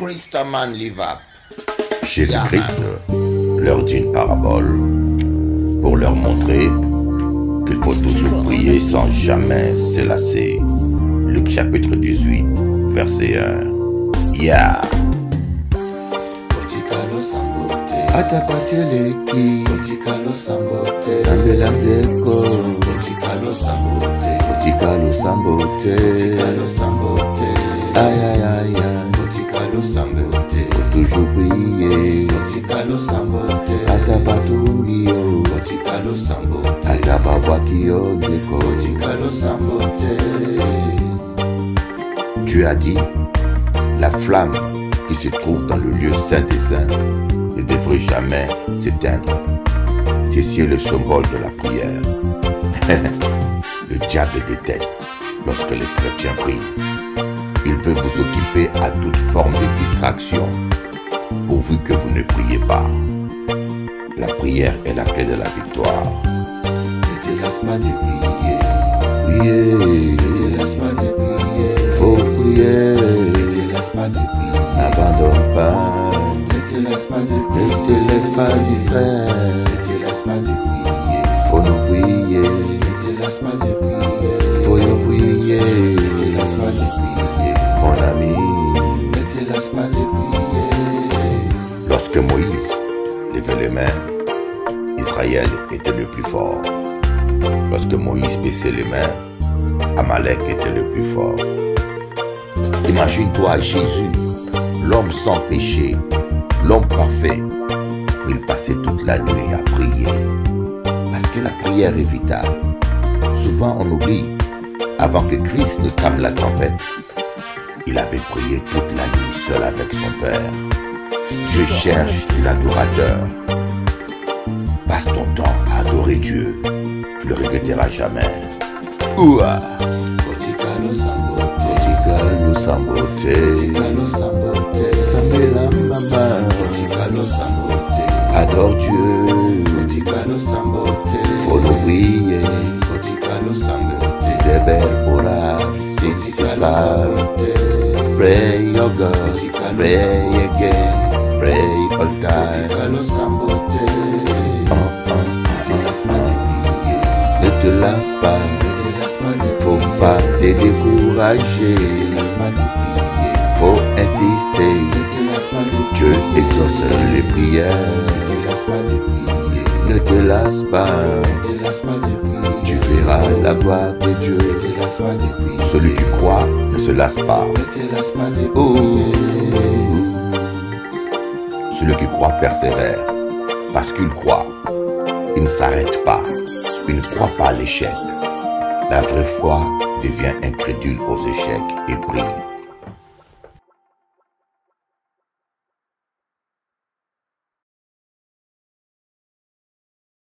Christaman Livap. Jésus-Christ leur dit une parabole pour leur montrer qu'il faut toujours prier sans jamais se lasser. Luc chapitre 18, verset 1. Ya. Atapasieleki Otikalo sambote Sambela deko Otikalo sambote Otikalo sambote Otikalo sambote Aïe aïe aïe Otikalo sambote Toujours prier Otikalo sambote Atapatungio Otikalo sambote Atapabwakio deko Otikalo sambote. Dieu a dit, la flamme qui se trouve dans le lieu saint des saints ne devrait jamais s'éteindre. Ceci est le symbole de la prière. Le diable déteste lorsque les chrétiens prient. Il veut vous occuper à toute forme de distraction, pourvu que vous ne priez pas. La prière est la clé de la victoire. Ne te lasse pas de prier. Prier. Ne te lasse pas de prier. Faut prier. Ne te lasse pas de prier. N'abandonne pas. Ne te laisse pas de prier. Ne te laisse pas distraire. Ne te laisse pas de prier. Faut nous prier. Ne te laisse pas de prier. Faut nous prier. Ne te laisse pas de prier. Mon ami. Ne te laisse pas de prier. Lorsque Moïse levait les mains, Israël était le plus fort. Lorsque Moïse baissait les mains, Amalek était le plus fort. Imagine-toi Jésus, l'homme sans péché, l'homme parfait. Il passait toute la nuit à prier. Parce que la prière est vitale. Souvent on oublie, avant que Christ ne calme la tempête, il avait prié toute la nuit seul avec son Père. Dieu cherche des adorateurs. Passe ton temps à adorer Dieu. Tu le regretteras jamais. Ouah! Otikalo sambote. Otikalo sambote. Otikalo sambote. Sambela mama. Otikalo sambote. Adore Dieu. Otikalo sambote. Faut nous prier. Otikalo sambote. Des belles orages, c'est ça. Pray your God. Pray again. Pray all time. Otikalo sambote. Ne te lasse pas. Faut pas te décourager. Faut insister. Dieu exauce les prières. Ne te lasse pas. Tu verras la gloire de Dieu. Celui qui croit ne se lasse pas. Oh. Celui qui croit persévère. Parce qu'il croit, il ne s'arrête pas. Il ne croit pas à l'échec. La vraie foi devient incrédule aux échecs et prie.